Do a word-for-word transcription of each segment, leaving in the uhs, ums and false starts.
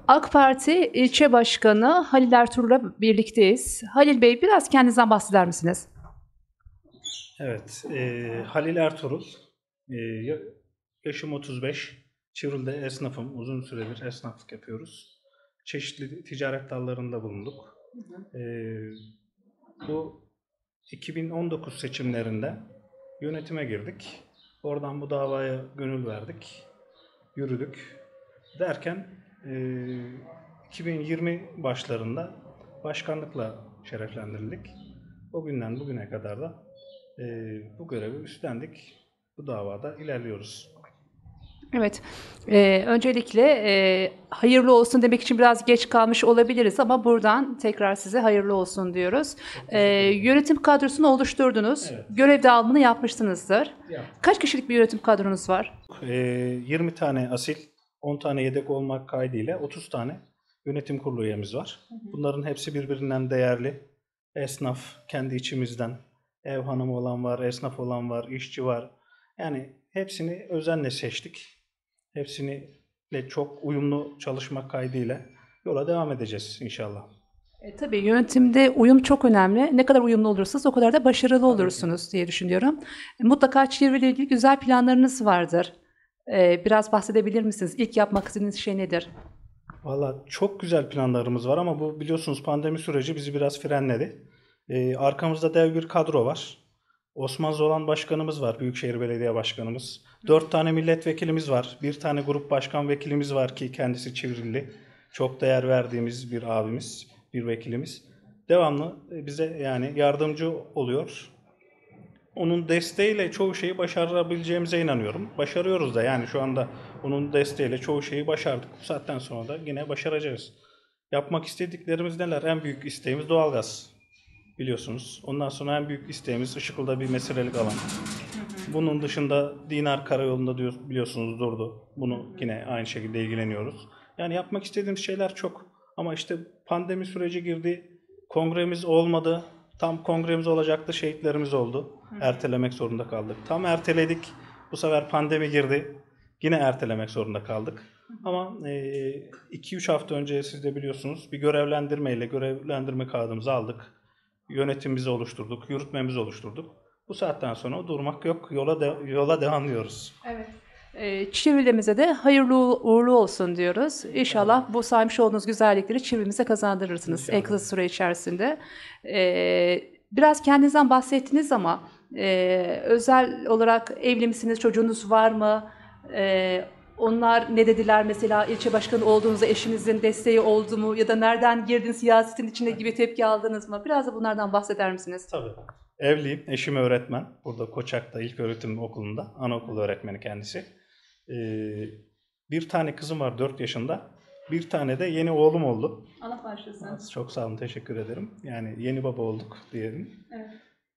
AK Parti İlçe Başkanı Halil Ertuğrul'la birlikteyiz. Halil Bey, biraz kendinizden bahseder misiniz? Evet, e, Halil Ertuğrul, e, yaşım otuz beş, Çivril'de esnafım, uzun süredir esnaflık yapıyoruz. Çeşitli ticaret dallarında bulunduk. E, bu iki bin on dokuz seçimlerinde yönetime girdik. Oradan bu davaya gönül verdik, yürüdük. Derken e, iki bin yirmi başlarında başkanlıkla şereflendirildik. O günden bugüne kadar da e, bu görevi üstlendik. Bu davada ilerliyoruz. Evet, e, öncelikle e, hayırlı olsun demek için biraz geç kalmış olabiliriz ama buradan tekrar size hayırlı olsun diyoruz. E, yönetim kadrosunu oluşturdunuz, Evet. görev dağılımını yapmışsınızdır. Yaptık. Kaç kişilik bir yönetim kadronuz var? E, yirmi tane asil, on tane yedek olmak kaydıyla otuz tane yönetim kurulu üyemiz var. Bunların hepsi birbirinden değerli. Esnaf, kendi içimizden, ev hanımı olan var, esnaf olan var, işçi var. Yani hepsini özenle seçtik. Hepsiniyle çok uyumlu çalışmak kaydıyla yola devam edeceğiz inşallah. E, tabii yönetimde uyum çok önemli. Ne kadar uyumlu olursanız o kadar da başarılı olursunuz diye düşünüyorum. E, mutlaka çevreyle ilgili güzel planlarınız vardır. E, biraz bahsedebilir misiniz? İlk yapmak istediğiniz şey nedir? Valla çok güzel planlarımız var ama bu biliyorsunuz pandemi süreci bizi biraz frenledi. Ee, arkamızda dev bir kadro var. Osman Zolan Başkanımız var, Büyükşehir Belediye Başkanımız. Dört tane milletvekilimiz var. Bir tane grup başkan vekilimiz var ki kendisi Çivrilli. Çok değer verdiğimiz bir abimiz, bir vekilimiz. Devamlı bize yani yardımcı oluyor. Onun desteğiyle çoğu şeyi başarabileceğimize inanıyorum. Başarıyoruz da yani şu anda onun desteğiyle çoğu şeyi başardık. Bu saatten sonra da yine başaracağız. Yapmak istediklerimiz neler? En büyük isteğimiz doğalgaz. Biliyorsunuz. Ondan sonra en büyük isteğimiz Işıklı'da bir meselelik alan. Bunun dışında Dinar Karayolu'nda diyor, biliyorsunuz durdu. Bunu yine aynı şekilde ilgileniyoruz. Yani yapmak istediğimiz şeyler çok. Ama işte pandemi süreci girdi. Kongremiz olmadı. Tam kongremiz olacaktı. Şehitlerimiz oldu. Ertelemek zorunda kaldık. Tam erteledik. Bu sefer pandemi girdi. Yine ertelemek zorunda kaldık. Ama iki üç hafta önce siz de biliyorsunuz bir görevlendirmeyle görevlendirme kağıdımızı aldık. Yönetimimizi oluşturduk, yürütmemizi oluşturduk. Bu saatten sonra durmak yok. Yola de, yola devam diyoruz. Evet. E, Çivrilimize de hayırlı uğurlu olsun diyoruz. İnşallah evet. Bu saymış olduğunuz güzellikleri Çivrimize kazandırırsınız İnşallah. En kısa süre içerisinde. E, biraz kendinizden bahsettiniz ama e, özel olarak evli misiniz, çocuğunuz var mı? E, onlar ne dediler mesela ilçe başkanı olduğunuzda eşinizin desteği oldu mu? Ya da nereden girdin siyasetin içine gibi tepki aldınız mı? Biraz da bunlardan bahseder misiniz? Tabii. Evliyim. Eşim öğretmen. Burada Koçak'ta İlköğretim Okulu'nda. Anaokulu öğretmeni kendisi. Ee, bir tane kızım var dört yaşında. Bir tane de yeni oğlum oldu. Allah başlasın. Çok sağ olun. Teşekkür ederim. Yani yeni baba olduk diyelim. Evet.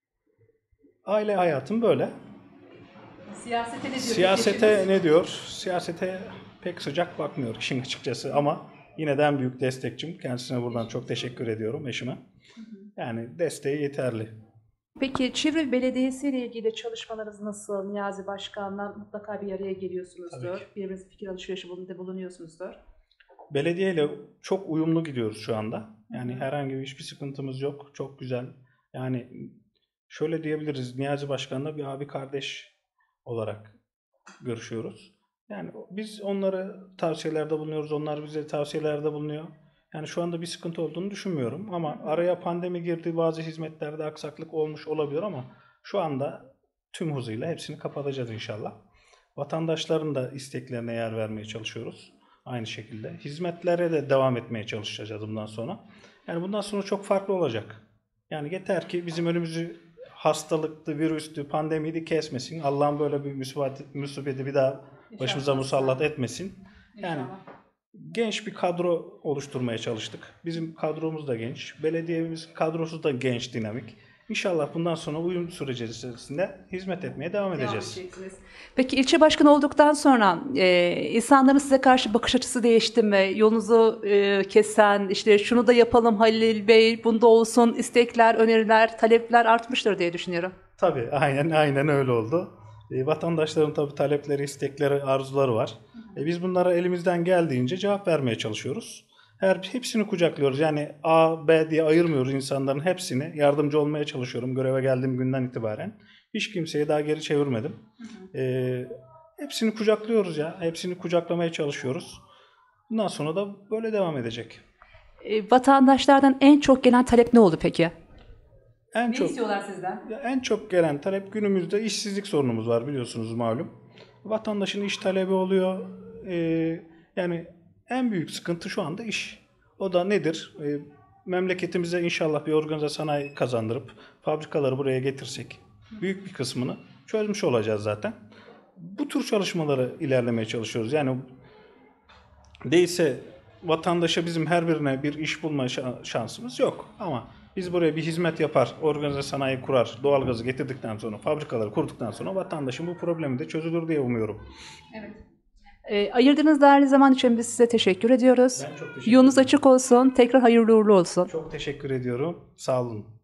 Aile hayatım böyle. Siyasete ne diyor? Siyasete ne diyor? Siyasete pek sıcak bakmıyor işin açıkçası ama yine de en büyük destekçim. Kendisine buradan çok teşekkür ediyorum eşime. Yani desteği yeterli. Peki Çivril Belediyesi ile ilgili çalışmalarınız nasıl? Niyazi Başkan'la mutlaka bir araya geliyorsunuzdur. Birbirinizin fikir alışverişinde bulunuyorsunuzdur. Belediye ile çok uyumlu gidiyoruz şu anda. Yani herhangi bir hiçbir sıkıntımız yok. Çok güzel. Yani şöyle diyebiliriz. Niyazi Başkan'la bir abi kardeş olarak görüşüyoruz. Yani biz onlara tavsiyelerde bulunuyoruz. Onlar bize tavsiyelerde bulunuyor. Yani şu anda bir sıkıntı olduğunu düşünmüyorum ama araya pandemi girdi, bazı hizmetlerde aksaklık olmuş olabilir ama şu anda tüm hızıyla hepsini kapatacağız inşallah. Vatandaşların da isteklerine yer vermeye çalışıyoruz aynı şekilde. Hizmetlere de devam etmeye çalışacağız bundan sonra. Yani bundan sonra çok farklı olacak. Yani yeter ki bizim önümüzü hastalıktı, virüstü, pandemiydi kesmesin. Allah'ın böyle bir musibeti bir daha başımıza musallat etmesin. Yani İnşallah. Genç bir kadro oluşturmaya çalıştık. Bizim kadromuz da genç. Belediyemiz kadrosu da genç, dinamik. İnşallah bundan sonra uyum süreci içerisinde hizmet etmeye devam edeceğiz. Devam Peki ilçe başkanı olduktan sonra e, insanların size karşı bakış açısı değişti mi? Yolunuzu e, kesen, işte şunu da yapalım Halil Bey, bunda olsun istekler, öneriler, talepler artmıştır diye düşünüyorum. Tabii aynen aynen öyle oldu. E, vatandaşların tabii talepleri, istekleri, arzuları var. E, biz bunlara elimizden geldiğince cevap vermeye çalışıyoruz. Her hepsini kucaklıyoruz. Yani A, B diye ayırmıyoruz insanların hepsini. Yardımcı olmaya çalışıyorum göreve geldiğim günden itibaren. Hiç kimseyi daha geri çevirmedim. E, hepsini kucaklıyoruz ya. Hepsini kucaklamaya çalışıyoruz. Bundan sonra da böyle devam edecek. E, vatandaşlardan en çok gelen talep ne oldu peki? En Ne çok istiyorlar sizden? Ya en çok gelen talep günümüzde işsizlik sorunumuz var biliyorsunuz malum. Vatandaşın iş talebi oluyor. Ee, yani en büyük sıkıntı şu anda iş. O da nedir? Ee, memleketimize inşallah bir organize sanayi kazandırıp fabrikaları buraya getirsek büyük bir kısmını çözmüş olacağız zaten. Bu tür çalışmaları ilerlemeye çalışıyoruz. Yani değilse vatandaşa bizim her birine bir iş bulma şansımız yok. Ama biz buraya bir hizmet yapar, organize sanayi kurar, doğalgazı getirdikten sonra, fabrikaları kurduktan sonra vatandaşın bu problemi de çözülür diye umuyorum. Evet. E, ayırdığınız değerli zaman için biz size teşekkür ediyoruz. Ben çok teşekkür Yolunuz ederim. açık olsun. Tekrar hayırlı uğurlu olsun. Çok teşekkür ediyorum. Sağ olun.